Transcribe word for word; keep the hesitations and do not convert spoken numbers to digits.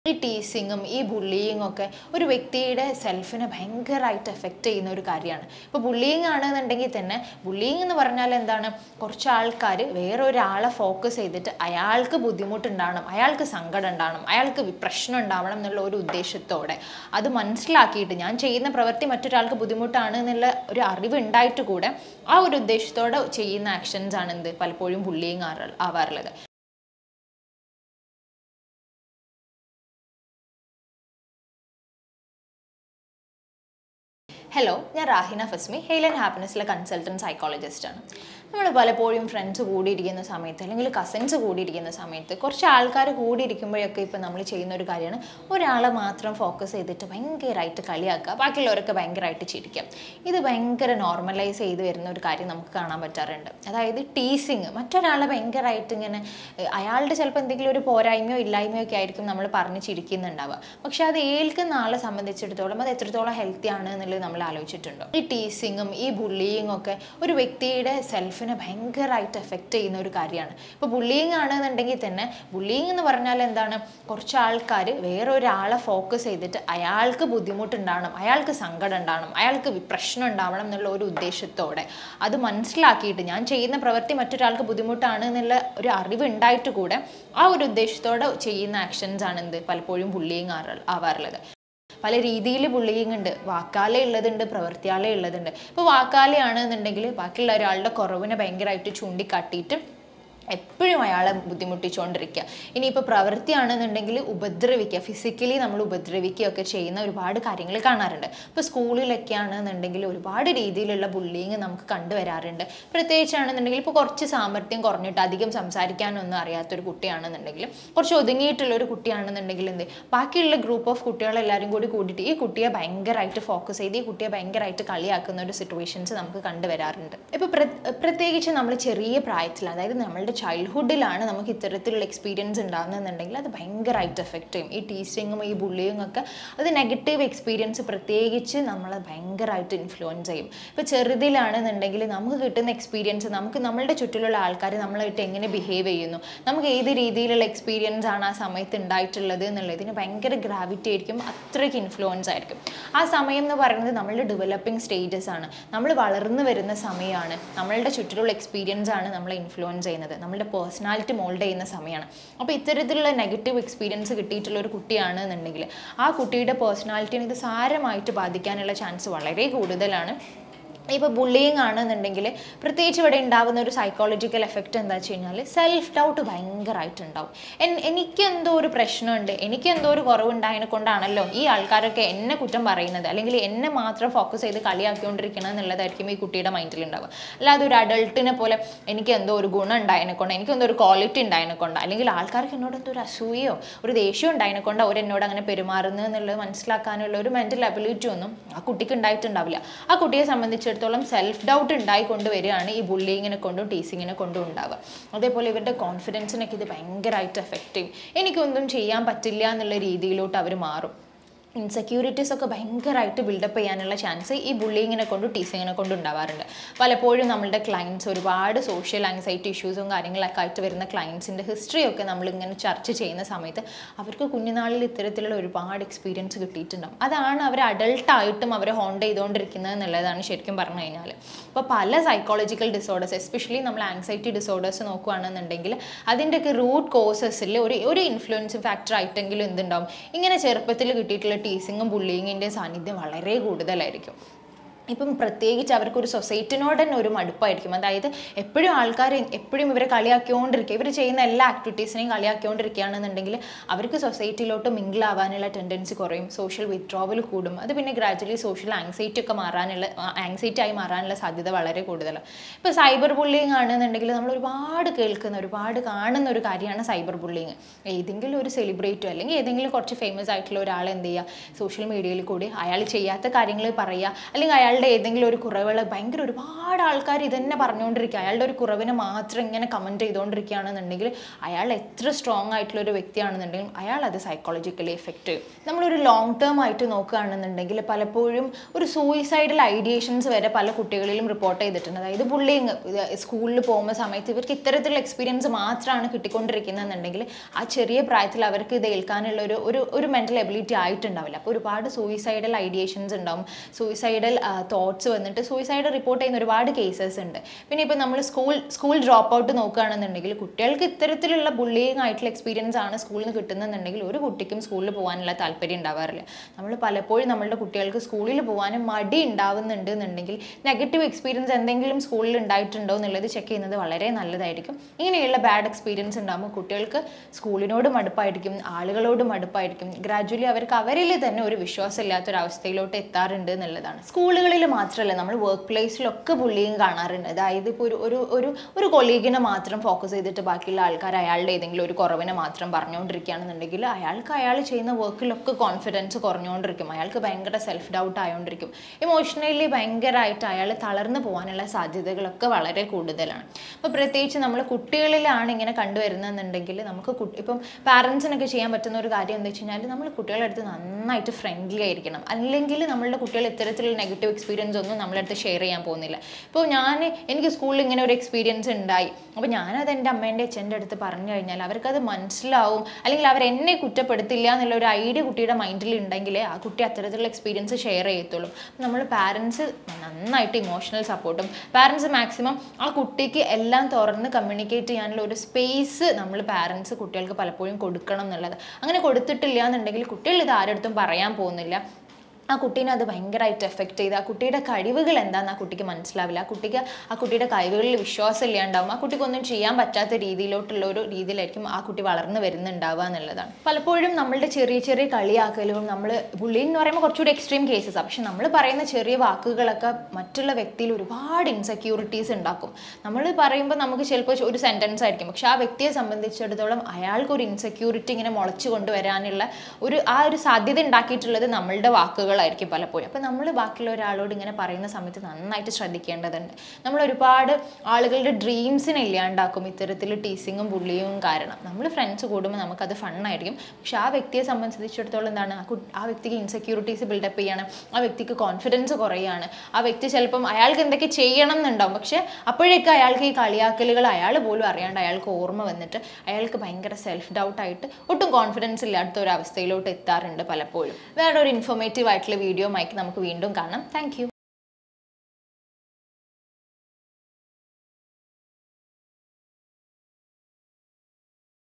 ഈ ടീസിങ്ങും ഈ ബുള്ളിയിങ് ഒക്കെ ഒരു വ്യക്തിയുടെ സെൽഫിനെ ഭയങ്കരമായിട്ട് എഫക്റ്റ് ചെയ്യുന്ന ഒരു കാര്യമാണ്. ഇപ്പോൾ ബുള്ളിയിങ് ആണെന്നുണ്ടെങ്കിൽ തന്നെ ബുള്ളിയിങ് എന്ന് പറഞ്ഞാൽ എന്താണ്, കുറച്ച് ആൾക്കാർ വേറൊരാളെ ഫോക്കസ് ചെയ്തിട്ട് അയാൾക്ക് ബുദ്ധിമുട്ടുണ്ടാവണം, അയാൾക്ക് സങ്കടം ഉണ്ടാവണം, അയാൾക്ക് പ്രശ്നം ഉണ്ടാവണം എന്നുള്ള ഒരു ഉദ്ദേശത്തോടെ അത് മനസ്സിലാക്കിയിട്ട് ഞാൻ ചെയ്യുന്ന പ്രവൃത്തി മറ്റൊരാൾക്ക് ബുദ്ധിമുട്ടാണ് എന്നുള്ള ഒരു അറിവ് ഉണ്ടായിട്ട് കൂടെ ആ ഒരു ഉദ്ദേശത്തോടെ ചെയ്യുന്ന ആക്ഷൻസ് ആണ് എന്ത് പലപ്പോഴും ബുള്ളിയിങ് ആവാറുള്ളത്. ഹലോ, ഞാൻ റാഹിന ഫസ്മി, ഹെയിൽ ആൻഡ് ഹാപ്പിനെസ്സിലെ കൺസൾട്ടൻറ്റ് സൈക്കോളജിസ്റ്റാണ്. നമ്മൾ പലപ്പോഴും ഫ്രണ്ട്സ് കൂടിയിരിക്കുന്ന സമയത്ത് അല്ലെങ്കിൽ കസിൻസ് കൂടിയിരിക്കുന്ന സമയത്ത് കുറച്ച് ആൾക്കാർ കൂടിയിരിക്കുമ്പോഴൊക്കെ ഇപ്പോൾ നമ്മൾ ചെയ്യുന്ന ഒരു കാര്യമാണ് ഒരാളെ മാത്രം ഫോക്കസ് ചെയ്തിട്ട് ഭയങ്കരമായിട്ട് കളിയാക്കുക, ബാക്കിയുള്ളവരൊക്കെ ഭയങ്കരമായിട്ട് ചിരിക്കുക. ഇത് ഭയങ്കര നോർമലൈസ് ചെയ്ത് വരുന്ന ഒരു കാര്യം നമുക്ക് കാണാൻ പറ്റാറുണ്ട്. അതായത് ടീസിങ്, മറ്റൊരാളെ ഭയങ്കരമായിട്ട് ഇങ്ങനെ അയാളുടെ ചിലപ്പോൾ എന്തെങ്കിലും ഒരു പോരായ്മയോ ഇല്ലായ്മയോ ഒക്കെ ആയിരിക്കും നമ്മൾ പറഞ്ഞ് ചിരിക്കുന്നുണ്ടാവുക. പക്ഷെ അത് ഏൽക്കുന്ന ആളെ സംബന്ധിച്ചിടത്തോളം അത് എത്രത്തോളം ഹെൽത്തി ആണ് എന്നുള്ളത് നമ്മൾ ആലോചിച്ചിട്ടുണ്ടോ? ഈ ടീസിങ്ങും ഈ ബുള്ളിയിങ് ഒക്കെ ഒരു വ്യക്തിയുടെ സെൽഫിനെ ഭയങ്കരമായിട്ട് എഫക്റ്റ് ചെയ്യുന്ന ഒരു കാര്യമാണ്. ഇപ്പോൾ ബുള്ളിയിങ് ആണെന്നുണ്ടെങ്കിൽ തന്നെ ബുള്ളിയിങ് എന്ന് പറഞ്ഞാൽ എന്താണ്, കുറച്ച് ആൾക്കാർ വേറൊരാളെ ഫോക്കസ് ചെയ്തിട്ട് അയാൾക്ക് ബുദ്ധിമുട്ടുണ്ടാവണം, അയാൾക്ക് സങ്കടം ഉണ്ടാവണം, അയാൾക്ക് പ്രശ്നം ഉണ്ടാവണം എന്നുള്ള ഒരു ഉദ്ദേശത്തോടെ അത് മനസ്സിലാക്കിയിട്ട് ഞാൻ ചെയ്യുന്ന പ്രവൃത്തി മറ്റൊരാൾക്ക് ബുദ്ധിമുട്ടാണ് എന്നുള്ള ഒരു അറിവ് ഉണ്ടായിട്ട് കൂടെ ആ ഒരു ഉദ്ദേശത്തോടെ ചെയ്യുന്ന ആക്ഷൻസ് ആണ് എന്ത് പലപ്പോഴും ബുള്ളിയിങ് ആവാറുള്ളത്. പല രീതിയിൽ ബുള്ളിയിങ് ഉണ്ട്. വാക്കാലെ ഉള്ളതുണ്ട്, പ്രവൃത്തിയാലെ ഉള്ളതുണ്ട്. ഇപ്പോൾ വാക്കാലെയാണെന്നുണ്ടെങ്കിൽ ബാക്കിയുള്ള ഒരാളുടെ കുറവിനെ ഭയങ്കരമായിട്ട് ചൂണ്ടിക്കാട്ടിയിട്ട് എപ്പോഴും അയാളെ ബുദ്ധിമുട്ടിച്ചുകൊണ്ടിരിക്കുക. ഇനിയിപ്പോൾ പ്രവൃത്തിയാണെന്നുണ്ടെങ്കിൽ ഉപദ്രവിക്കുക, ഫിസിക്കലി നമ്മൾ ഉപദ്രവിക്കുകയൊക്കെ ചെയ്യുന്ന ഒരുപാട് കാര്യങ്ങൾ കാണാറുണ്ട്. ഇപ്പോൾ സ്കൂളിലൊക്കെ ആണെന്നുണ്ടെങ്കിൽ ഒരുപാട് രീതിയിലുള്ള ബുള്ളിയിങ് നമുക്ക് കണ്ടുവരാറുണ്ട്. പ്രത്യേകിച്ചാണെന്നുണ്ടെങ്കിൽ ഇപ്പോൾ കുറച്ച് സാമർത്ഥ്യം കുറഞ്ഞിട്ട് അധികം സംസാരിക്കാനൊന്നും അറിയാത്തൊരു കുട്ടിയാണെന്നുണ്ടെങ്കിൽ, കുറച്ച് ഒതുങ്ങിയിട്ടുള്ളൊരു കുട്ടിയാണെന്നുണ്ടെങ്കിൽ എന്ത് ബാക്കിയുള്ള ഗ്രൂപ്പ് ഓഫ് കുട്ടികളെല്ലാവരും കൂടി കൂടിയിട്ട് ഈ കുട്ടിയെ ഭയങ്കരമായിട്ട് ഫോക്കസ് ചെയ്ത് ഈ കുട്ടിയെ ഭയങ്കരമായിട്ട് കളിയാക്കുന്ന ഒരു സിറ്റുവേഷൻസ് നമുക്ക് കണ്ടുവരാറുണ്ട്. ഇപ്പോൾ പ്രത്യേകിച്ച് നമ്മൾ ചെറിയ പ്രായത്തിൽ, അതായത് നമ്മളുടെ ചൈൽഡ്ഹുഡിലാണ് നമുക്ക് ഇത്തരത്തിലുള്ള എക്സ്പീരിയൻസ് ഉണ്ടാകുന്നതെന്നുണ്ടെങ്കിൽ അത് ഭയങ്കരമായിട്ട് എഫക്റ്റ് ചെയ്യും. ഈ ടീസിങ്ങും ഈ ബുള്ളിയും ഒക്കെ അത് നെഗറ്റീവ് എക്സ്പീരിയൻസ് പ്രത്യേകിച്ച് നമ്മളെ ഭയങ്കരമായിട്ട് ഇൻഫ്ലുവൻസ് ചെയ്യും. ഇപ്പോൾ ചെറുതിലാണെന്നുണ്ടെങ്കിൽ നമുക്ക് കിട്ടുന്ന എക്സ്പീരിയൻസ്, നമുക്ക് നമ്മളുടെ ചുറ്റിലുള്ള ആൾക്കാർ നമ്മളായിട്ട് എങ്ങനെ ബിഹേവ് ചെയ്യുന്നു, നമുക്ക് ഏത് രീതിയിലുള്ള എക്സ്പീരിയൻസ് ആണ് ആ സമയത്ത് ഉണ്ടായിട്ടുള്ളത് എന്നുള്ളതിന് ഭയങ്കര ഗ്രാവിറ്റി ആയിരിക്കും, അത്രയ്ക്ക് ഇൻഫ്ലുവൻസ് ആയിരിക്കും. ആ സമയം എന്ന് പറയുന്നത് നമ്മളുടെ ഡെവലപ്പിംഗ് സ്റ്റേജസ് ആണ്, നമ്മൾ വളർന്നു വരുന്ന സമയമാണ്, നമ്മളുടെ ചുറ്റിലുള്ള എക്സ്പീരിയൻസ് ആണ് നമ്മളെ ഇൻഫ്ലുവൻസ് ചെയ്യുന്നത്, നമ്മളുടെ പേഴ്സണാലിറ്റി മോൾഡ് ചെയ്യുന്ന സമയമാണ്. അപ്പോൾ ഇത്തരത്തിലുള്ള നെഗറ്റീവ് എക്സ്പീരിയൻസ് കിട്ടിയിട്ടുള്ള ഒരു കുട്ടിയാണ് എന്നുണ്ടെങ്കിൽ ആ കുട്ടിയുടെ പേഴ്സണാലിറ്റിനെ ഇത് സാരമായിട്ട് ബാധിക്കാനുള്ള ചാൻസ് വളരെ കൂടുതലാണ്. ഇപ്പോൾ ബുള്ളിയിങ് ആണെന്നുണ്ടെങ്കിൽ പ്രത്യേകിച്ച് ഇവിടെ ഉണ്ടാകുന്ന ഒരു സൈക്കോളജിക്കൽ എഫക്റ്റ് എന്താ വെച്ച് കഴിഞ്ഞാൽ സെൽഫ് ഡൗട്ട് ഭയങ്കരമായിട്ടുണ്ടാവും. എൻ എനിക്കെന്തോ ഒരു പ്രശ്നമുണ്ട്, എനിക്കെന്തോ ഒരു കുറവുണ്ടായതിനെ കൊണ്ടാണല്ലോ ഈ ആൾക്കാരൊക്കെ എന്നെ കുറ്റം പറയുന്നത്, അല്ലെങ്കിൽ എന്നെ മാത്രം ഫോക്കസ് ചെയ്ത് കളിയാക്കിക്കൊണ്ടിരിക്കണം എന്നുള്ളതായിരിക്കും ഈ കുട്ടിയുടെ മൈൻഡിൽ ഉണ്ടാവുക. അല്ലാതെ ഒരു അഡൾട്ടിനെ പോലെ എനിക്ക് എന്തോ ഒരു ഗുണം ഉണ്ടായതിനെ കൊണ്ട്, എനിക്കെന്തോ ഒരു ക്വാളിറ്റി ഉണ്ടായതിനെ കൊണ്ട്, അല്ലെങ്കിൽ ആൾക്കാർക്ക് എന്നോട് എന്തോ ഒരു അസൂയോ ഒരു ദേഷ്യം ഉണ്ടായതിനെ കൊണ്ട് അവർ എന്നോട് അങ്ങനെ പെരുമാറുന്നത് എന്നുള്ളത് മനസ്സിലാക്കാനുള്ള ഒരു മെൻ്റൽ എബിലിറ്റി ഒന്നും ആ കുട്ടിക്ക് ഉണ്ടായിട്ടുണ്ടാവില്ല. ആ കുട്ടിയെ സംബന്ധിച്ചിടത്തോളം സെൽഫ് ഡൗട്ട് ഉണ്ടായിക്കൊണ്ട് വരികയാണ് ഈ ബുള്ളിയിങ്ങിനെ കൊണ്ടും ടീസിങ്ങിനെ കൊണ്ടും ഉണ്ടാവുക. അതേപോലെ ഇവരുടെ കോൺഫിഡൻസിനൊക്കെ ഇത് ഭയങ്കരമായിട്ട് എഫക്റ്റ് ചെയ്യും. എനിക്കൊന്നും ചെയ്യാൻ പറ്റില്ല എന്നുള്ള രീതിയിലോട്ട് അവർ മാറും. ഇൻസെക്യൂരിറ്റീസ് ഒക്കെ ഭയങ്കരമായിട്ട് ബിൽഡപ്പ് ചെയ്യാനുള്ള ചാൻസ് ഈ ബുള്ളിയിങ്ങിനെ കൊണ്ടും ടീസിങ്ങിനെ കൊണ്ടും ഉണ്ടാവാറുണ്ട്. പലപ്പോഴും നമ്മളുടെ ക്ലയൻറ്റ്സ് ഒരുപാട് സോഷ്യൽ ആങ്സൈറ്റി ഇഷ്യൂസും കാര്യങ്ങളൊക്കെ ആയിട്ട് വരുന്ന ക്ലയൻസിൻ്റെ ഹിസ്റ്ററിയൊക്കെ നമ്മളിങ്ങനെ ചർച്ച ചെയ്യുന്ന സമയത്ത് അവർക്ക് കുഞ്ഞുനാളിൽ ഇത്തരത്തിലുള്ള ഒരുപാട് എക്സ്പീരിയൻസ് കിട്ടിയിട്ടുണ്ടാകും. അതാണ് അവർ അഡൾട്ടായിട്ടും അവരെ ഹോണ്ട് ചെയ്തുകൊണ്ടിരിക്കുന്നത് എന്നുള്ളതാണ് ശരിക്കും പറഞ്ഞു കഴിഞ്ഞാൽ. അപ്പോൾ പല സൈക്കോളജിക്കൽ ഡിസോർഡേഴ്സ്, എസ്പെഷ്യലി നമ്മൾ ആങ്സൈറ്റി ഡിസോർഡേഴ്സ് നോക്കുകയാണെന്നുണ്ടെങ്കിൽ അതിൻ്റെയൊക്കെ റൂട്ട് കോസസിൽ ഒരു ഒരു ഇൻഫ്ലുവൻസിങ് ഫാക്ടർ ആയിട്ടെങ്കിലും എന്തുണ്ടാവും, ഇങ്ങനെ ചെറുപ്പത്തിൽ കിട്ടിയിട്ടുള്ള ടീസിങ്ങും ബുള്ളിയിങ്ങിൻ്റെ സാന്നിധ്യം വളരെ കൂടുതലായിരിക്കും. ഇപ്പം പ്രത്യേകിച്ച് അവർക്കൊരു സൊസൈറ്റിനോട് തന്നെ ഒരു മടുപ്പായിരിക്കും. അതായത് എപ്പോഴും ആൾക്കാർ എപ്പോഴും ഇവരെ കളിയാക്കിക്കൊണ്ടിരിക്കുക, ഇവർ ചെയ്യുന്ന എല്ലാ ആക്ടിവിറ്റീസിനെയും കളിയാക്കിക്കൊണ്ടിരിക്കുകയാണെന്നുണ്ടെങ്കിൽ അവർക്ക് സൊസൈറ്റിയിലോട്ട് മിങ്കിൾ ആവാനുള്ള ടെൻഡൻസി കുറയും, സോഷ്യൽ വിത്ഡ്രോവൽ കൂടും. അത് പിന്നെ ഗ്രാജുവലി സോഷ്യൽ ആങ്സൈറ്റി ഒക്കെ മാറാനുള്ള ആങ്സൈറ്റി ആയി മാറാനുള്ള സാധ്യത വളരെ കൂടുതലാണ്. ഇപ്പോൾ സൈബർ ബുള്ളിയിങ് ആണെന്നുണ്ടെങ്കിൽ നമ്മൾ ഒരുപാട് കേൾക്കുന്ന ഒരുപാട് കാണുന്ന ഒരു കാര്യമാണ് സൈബർ ബുള്ളിയിങ്. ഏതെങ്കിലും ഒരു സെലിബ്രിറ്റിയോ അല്ലെങ്കിൽ ഏതെങ്കിലും കുറച്ച് ഫേമസ് ആയിട്ടുള്ള ഒരാൾ എന്ത് ചെയ്യുക, സോഷ്യൽ മീഡിയയിൽ കൂടി അയാൾ ചെയ്യാത്ത കാര്യങ്ങൾ പറയുക, അല്ലെങ്കിൽ അയാൾ അയാളുടെ ഏതെങ്കിലും ഒരു കുറവുകൾ ഭയങ്കര ഒരുപാട് ആൾക്കാർ ഇതന്നെ പറഞ്ഞുകൊണ്ടിരിക്കുക, അയാളുടെ ഒരു കുറവിനെ മാത്രം ഇങ്ങനെ കമൻറ്റ് ചെയ്തുകൊണ്ടിരിക്കുകയാണെന്നുണ്ടെങ്കിൽ അയാൾ എത്ര സ്ട്രോങ് ആയിട്ടുള്ള ഒരു വ്യക്തിയാണെന്നുണ്ടെങ്കിൽ അയാൾ അത് സൈക്കോളജിക്കലി എഫക്റ്റ് ചെയ്യും. നമ്മളൊരു ലോങ് ടേം ആയിട്ട് നോക്കുകയാണെന്നുണ്ടെങ്കിൽ പലപ്പോഴും ഒരു സൂയിസൈഡൽ ഐഡിയേഷൻസ് വരെ പല കുട്ടികളിലും റിപ്പോർട്ട് ചെയ്തിട്ടുണ്ട്. അതായത് ബുള്ളിങ് സ്കൂളിൽ പോകുന്ന സമയത്ത് ഇവർക്ക് ഇത്തരത്തിലുള്ള എക്സ്പീരിയൻസ് മാത്രമാണ് കിട്ടിക്കൊണ്ടിരിക്കുന്നതെന്നുണ്ടെങ്കിൽ ആ ചെറിയ പ്രായത്തിൽ അവർക്ക് ഇത് ഏൽക്കാനുള്ള ഒരു ഒരു ഒരു മെൻ്റൽ എബിലിറ്റി ആയിട്ടുണ്ടാവില്ല. അപ്പോൾ ഒരുപാട് സൂയിസൈഡൽ ഐഡിയേഷൻസ് ഉണ്ടാവും, സൂയിസൈഡൽ തോട്ട്സ് വന്നിട്ട് സൂയിസൈഡ് റിപ്പോർട്ട് ചെയ്യുന്ന ഒരുപാട് കേസസ് ഉണ്ട്. പിന്നെ ഇപ്പോൾ നമ്മൾ സ്കൂൾ സ്കൂൾ ഡ്രോപ്പ് ഔട്ട് നോക്കുകയാണെന്നുണ്ടെങ്കിൽ കുട്ടികൾക്ക് ഇത്തരത്തിലുള്ള ബുള്ളിങ് ആയിട്ടുള്ള എക്സ്പീരിയൻസ് ആണ് സ്കൂളിൽ നിന്ന് കിട്ടുന്നതെന്നുണ്ടെങ്കിൽ ഒരു കുട്ടിക്കും സ്കൂളിൽ പോകാനുള്ള താല്പര്യം ഉണ്ടാവാറില്ല. നമ്മൾ പലപ്പോഴും നമ്മളുടെ കുട്ടികൾക്ക് സ്കൂളിൽ പോകാനും മടി ഉണ്ടാവുന്നുണ്ട് എന്നുണ്ടെങ്കിൽ നെഗറ്റീവ് എക്സ്പീരിയൻസ് എന്തെങ്കിലും സ്കൂളിൽ ഉണ്ടായിട്ടുണ്ടോ എന്നുള്ളത് ചെക്ക് ചെയ്യുന്നത് വളരെ നല്ലതായിരിക്കും. ഇങ്ങനെയുള്ള ബാഡ് എക്സ്പീരിയൻസ് ഉണ്ടാകുമ്പോൾ കുട്ടികൾക്ക് സ്കൂളിനോട് മടുപ്പായിരിക്കും, ആളുകളോട് മടുപ്പായിരിക്കും, ഗ്രാജുവലി അവർക്ക് അവരിൽ തന്നെ ഒരു വിശ്വാസമില്ലാത്തൊരവസ്ഥയിലോട്ട് എത്താറുണ്ട് എന്നുള്ളതാണ്. സ്കൂളുകളിൽ മാത്രമല്ല നമ്മൾ വർക്ക് പ്ലേസിലൊക്കെ ബുള്ളിങ് കാണാറുണ്ട്. അതായത് ഇപ്പോൾ ഒരു ഒരു ഒരു ഒരു കൊളീഗിനെ മാത്രം ഫോക്കസ് ചെയ്തിട്ട് ബാക്കിയുള്ള ആൾക്കാർ അയാളുടെ ഏതെങ്കിലും ഒരു കുറവിനെ മാത്രം പറഞ്ഞുകൊണ്ടിരിക്കുകയാണെന്നുണ്ടെങ്കിൽ അയാൾക്ക് അയാൾ ചെയ്യുന്ന വർക്കിലൊക്കെ കോൺഫിഡൻസ് കുറഞ്ഞുകൊണ്ടിരിക്കും, അയാൾക്ക് ഭയങ്കര സെൽഫ് ഡൗട്ട് ആയതുകൊണ്ടിരിക്കും, ഇമോഷണലി ഭയങ്കരമായിട്ട് അയാൾ തളർന്നു പോകാനുള്ള സാധ്യതകളൊക്കെ വളരെ കൂടുതലാണ്. അപ്പോൾ പ്രത്യേകിച്ച് നമ്മൾ കുട്ടികളിലാണ് ഇങ്ങനെ കണ്ടുവരുന്നതെന്നുണ്ടെങ്കിൽ നമുക്ക് ഇപ്പം പാരൻസിനൊക്കെ ചെയ്യാൻ പറ്റുന്ന ഒരു കാര്യം എന്താ വെച്ച് കഴിഞ്ഞാൽ നമ്മൾ കുട്ടികളുടെ അടുത്ത് നന്നായിട്ട് ഫ്രണ്ട്ലി ആയിരിക്കണം. അല്ലെങ്കിൽ നമ്മളുടെ കുട്ടികൾ ഇത്തരത്തിലുള്ള നെഗറ്റീവ് എക്സ്പീരിയൻസ് ഒന്നും നമ്മളെ അടുത്ത് ഷെയർ ചെയ്യാൻ പോകുന്നില്ല. ഇപ്പോൾ ഞാൻ എനിക്ക് സ്കൂളിൽ ഇങ്ങനെ ഒരു എക്സ്പീരിയൻസ് ഉണ്ടായി, അപ്പോൾ ഞാനത് എൻ്റെ അമ്മേൻ്റെ അച്ഛൻ്റെ അടുത്ത് പറഞ്ഞു കഴിഞ്ഞാൽ അവർക്കത് മനസ്സിലാവും, അല്ലെങ്കിൽ അവർ എന്നെ കുറ്റപ്പെടുത്തില്ല എന്നുള്ള ഒരു ഐഡിയ കുട്ടിയുടെ മൈൻഡിൽ ഉണ്ടെങ്കിൽ ആ കുട്ടി അത്തരത്തിലുള്ള എക്സ്പീരിയൻസ് ഷെയർ ചെയ്യത്തുള്ളൂ. നമ്മൾ പാരൻസ് നന്നായിട്ട് ഇമോഷണൽ സപ്പോർട്ടും പാരൻസ് മാക്സിമം ആ കുട്ടിക്ക് എല്ലാം തുറന്ന് കമ്മ്യൂണിക്കേറ്റ് ചെയ്യാനുള്ള ഒരു സ്പേസ് നമ്മൾ പാരൻസ് കുട്ടികൾക്ക് പലപ്പോഴും കൊടുക്കണം എന്നുള്ളത്. അങ്ങനെ കൊടുത്തിട്ടില്ല എന്നുണ്ടെങ്കിൽ കുട്ടികൾ ഇത് ആരുടെ പറയാൻ പോകുന്നില്ല, ആ കുട്ടീനെ അത് ഭയങ്കരമായിട്ട് എഫക്റ്റ് ചെയ്ത് ആ കുട്ടിയുടെ കഴിവുകൾ എന്താണെന്ന് ആ കുട്ടിക്ക് മനസ്സിലാവില്ല, ആ കുട്ടിക്ക് ആ കുട്ടിയുടെ കഴിവുകളിൽ വിശ്വാസം ഇല്ലാണ്ടാവും, ആ കുട്ടിക്കൊന്നും ചെയ്യാൻ പറ്റാത്ത രീതിയിലോട്ടുള്ള ഒരു രീതിയിലായിരിക്കും ആ കുട്ടി വളർന്നു വരുന്നുണ്ടാവുക എന്നുള്ളതാണ്. പലപ്പോഴും നമ്മളുടെ ചെറിയ ചെറിയ കളിയാക്കലും നമ്മൾ ബുള്ളിങ് എന്ന് പറയുമ്പോൾ കുറച്ചുകൂടി എക്സ്ട്രീം കേസസാണ്, പക്ഷെ നമ്മൾ പറയുന്ന ചെറിയ വാക്കുകളൊക്കെ മറ്റുള്ള വ്യക്തിയിൽ ഒരുപാട് ഇൻസെക്യൂരിറ്റീസ് ഉണ്ടാക്കും. നമ്മൾ പറയുമ്പോൾ നമുക്ക് ചിലപ്പോൾ ഒരു സെൻറ്റൻസ് ആയിരിക്കും, പക്ഷെ ആ വ്യക്തിയെ സംബന്ധിച്ചിടത്തോളം അയാൾക്ക് ഒരു ഇൻസെക്യൂരിറ്റി ഇങ്ങനെ മുളച്ചു കൊണ്ടുവരാനുള്ള ഒരു ആ ഒരു സാധ്യത ഉണ്ടാക്കിയിട്ടുള്ളത് നമ്മളുടെ വാക്കുകൾ ായിരിക്കും പലപ്പോഴും. അപ്പോൾ നമ്മൾ ബാക്കിയുള്ള ഒരാളോട് ഇങ്ങനെ പറയുന്ന സമയത്ത് നന്നായിട്ട് ശ്രദ്ധിക്കേണ്ടതുണ്ട്. നമ്മൾ ഒരുപാട് ആളുകളുടെ ഡ്രീംസിനെ ഇല്ലാണ്ടാക്കും ഇത്തരത്തിൽ ടീസിങ്ങും ബുള്ളിയും കാരണം. നമ്മൾ ഫ്രണ്ട്സ് കൂടുമ്പോൾ നമുക്കത് ഫണ്ണായിരിക്കും, പക്ഷെ ആ വ്യക്തിയെ സംബന്ധിച്ചിടത്തോളം എന്താണ് ആ വ്യക്തിക്ക് ഇൻസെക്യൂരിറ്റീസ് ബിൽഡപ്പ് ചെയ്യാണ്, ആ വ്യക്തിക്ക് കോൺഫിഡൻസ് കുറയാണ്, ആ വ്യക്തി ചിലപ്പം അയാൾക്ക് എന്തൊക്കെ ചെയ്യണം എന്നുണ്ടാവും, പക്ഷെ അപ്പോഴേക്കും അയാൾക്ക് ഈ കളിയാക്കലുകൾ അയാൾ പോലും അറിയാണ്ട് അയാൾക്ക് ഓർമ്മ വന്നിട്ട് അയാൾക്ക് ഭയങ്കര സെൽഫ് ഡൗട്ടായിട്ട് ഒട്ടും കോൺഫിഡൻസ് ഇല്ലാത്ത ഒരു അവസ്ഥയിലോട്ട് എത്താറുണ്ട് പലപ്പോഴും. വേറെ ഒരു ഇൻഫോർമേറ്റീവ് ആയിട്ടുള്ള വീഡിയോ ആയിട്ട് നമുക്ക് വീണ്ടും കാണാം. Thank U.